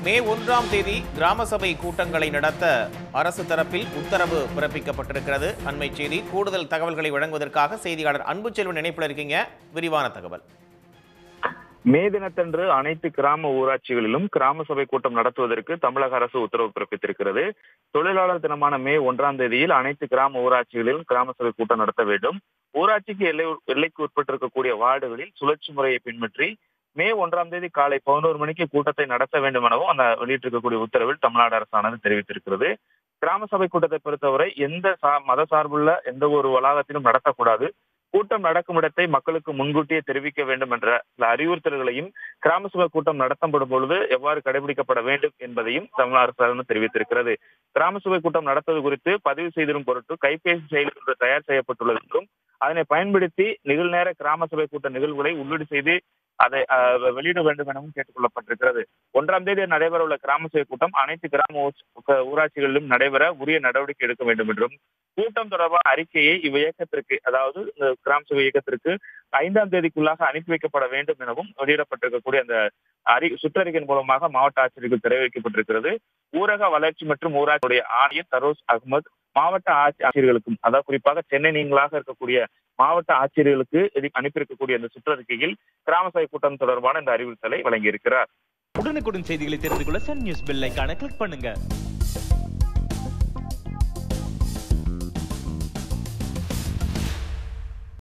மே 1ஆம் தேதி கிராம சபை கூட்டங்களை நடத்த அரசு தரப்பில் உத்தரவு பிறப்பிக்கப்பட்டிருக்கிறது. அண்மை செய்தி. கூடுதல் தகவல்களை வழங்குவதற்காக செய்தியாளர் அன்புச்செல்வன் இணைப்பில் இருக்கீங்க. விரிவான தகவல். மே தினத்தன்று அனைத்து கிராம ஊராட்சிகளிலும் கிராம சபை கூட்டம் நடத்துவதற்கு தமிழக அரசு உத்தரவு பிறப்பித்திருக்கிறது. தொழிலாளர் தினமான மே 1ஆம் தேதியில் அனைத்து கிராம ஊராட்சிகளிலும் கிராம சபை கூட்டம் நடத்த வேண்டும். ஊராட்சிக்கு எல்லைக்கு உட்பட்டிருக்கக்கூடிய வார்டுகளில் சுழற்சி முறையை பின்பற்றி மே 1ஆம் தேதி காலை 11 மணிக்கு கூட்டத்தை நடத்த வேண்டும் எனவும் அந்த வெளியிட்டிருக்கக்கூடிய உத்தரவில் தமிழ்நாடு அரசானது தெரிவித்திருக்கிறது. கிராம சபை கூட்டத்தை பொறுத்தவரை எந்த மத சார்புள்ள எந்த ஒரு வளாகத்திலும் நடத்தக்கூடாது. கூட்டம் நடக்கும் இடத்தை மக்களுக்கு முன்கூட்டியே தெரிவிக்க வேண்டும் என்ற அறிவுறுத்தல்களையும் கிராம சபை கூட்டம் நடத்தப்படும் பொழுது எவ்வாறு கடைபிடிக்கப்பட வேண்டும் என்பதையும் தமிழ்நாடு அரசாங்கம் தெரிவித்திருக்கிறது. கிராம சபை கூட்டம் நடத்துவது குறித்து பதிவு செய்திடும் பொருட்டு கைபேசி செயலி ஒன்று தயார் செய்யப்பட்டுள்ளது என்றும் அதனை பயன்படுத்தி நிகழ்நேர கிராம சபை கூட்ட நிகழ்வுகளை உள்ளீடு செய்து அதை வெளியிட வேண்டும் எனவும் கேட்டுக் கொள்ளப்பட்டிருக்கிறது. 1ஆம் தேதி நடைபெறவுள்ள கிராம சபை கூட்டம் அனைத்து கிராம ஊராட்சிகளிலும் நடைபெற உரிய நடவடிக்கை எடுக்க வேண்டும் என்றும் கூட்டம் தொடர்பான அறிக்கையை இவ்வியக்கத்திற்கு, அதாவது கிராம சபை இயக்கத்திற்கு 5ஆம் தேதிக்குள்ளாக அனுப்பி வைக்கப்பட வேண்டும் எனவும் வெளியிடப்பட்டிருக்கக்கூடிய அந்த சுற்றறிக்கையின் மூலமாக மாவட்ட ஆட்சியருக்கு தெரிவிக்கப்பட்டிருக்கிறது. ஊரக வளர்ச்சி மற்றும் ஊராட்சியுடைய ஆணையர் தரோஸ் அகமது மாவட்ட ஆட்சியர்களுக்கும், அதாவது குறிப்பாக சென்னை நீங்களாக இருக்கக்கூடிய மாவட்ட ஆட்சியர்களுக்கு அனுப்பியிருக்கக்கூடிய இந்த சுற்றறிக்கையில் கிராம சபை கூட்டம் தொடர்பான இந்த அறிவுறுத்தலை வழங்கியிருக்கிறார். உடனுக்குடன் செய்திகளை தெரிந்து கொள்ள சன் நியூஸ் பெல் ஐகானை கிளிக் பண்ணுங்க.